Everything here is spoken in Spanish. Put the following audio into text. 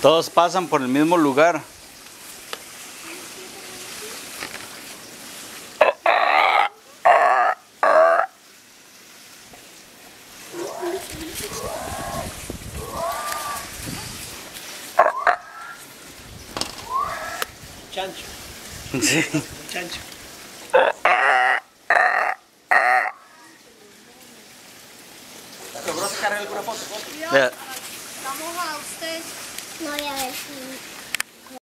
Todos pasan por el mismo lugar. Chancho. Sí. Chancho. ¿Logró sacar alguna foto? Ya. Vamos a usted. No, ya ves.